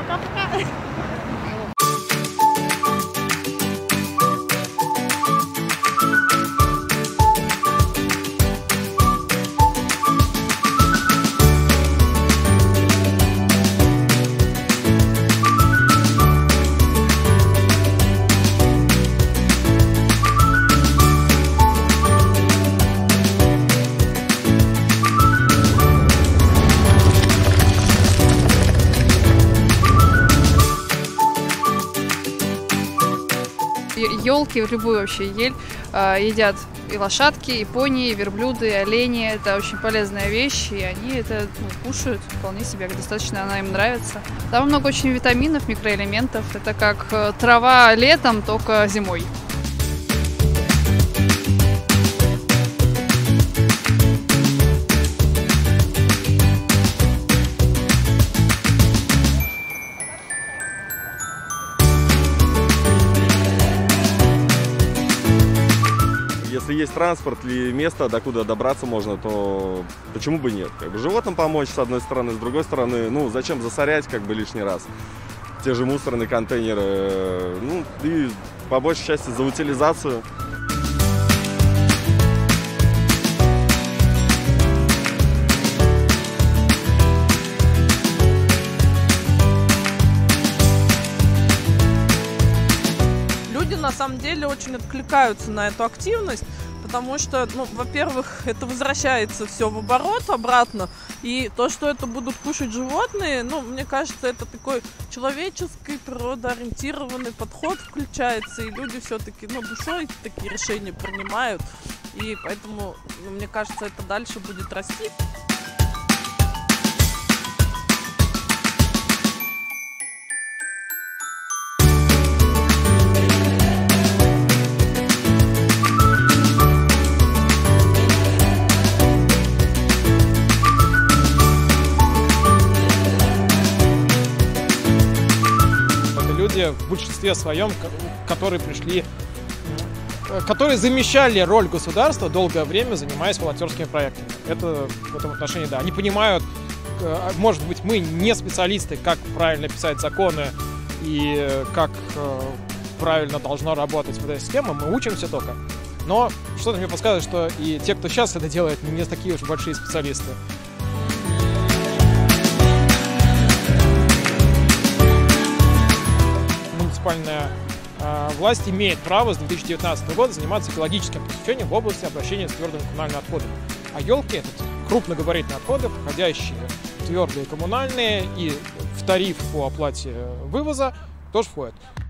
Пока-пока. Елки, любую вообще ель едят и лошадки, и пони, и верблюды, и олени. Это очень полезная вещь, и они это кушают вполне себе, достаточно она им нравится. Там много очень витаминов, микроэлементов. Это как трава летом, только зимой. Если есть транспорт или место, докуда добраться можно, то почему бы нет? Как бы животным помочь с одной стороны, с другой стороны, ну зачем засорять как бы лишний раз? Те же мусорные контейнеры, ну и по большей части за утилизацию. На самом деле очень откликаются на эту активность, потому что, ну, во-первых, это возвращается все в оборот обратно, и то, что это будут кушать животные, ну, мне кажется, это такой человеческий, природоориентированный подход включается, и люди все-таки, ну, душой такие решения принимают, и поэтому, ну, мне кажется, это дальше будет расти. В большинстве своем, которые замещали роль государства долгое время, занимаясь волонтерскими проектами. Это в этом отношении, да. Они понимают, может быть, мы не специалисты, как правильно писать законы и как правильно должна работать эта система, мы учимся только. Но что-то мне подсказывает, что и те, кто сейчас это делает, не такие уж большие специалисты. Муниципальная власть имеет право с 2019 года заниматься экологическим просвещением в области обращения с твердыми коммунальными отходами. А елки — это крупногабаритные отходы, входящие в твердые коммунальные, и в тариф по оплате вывоза тоже входят.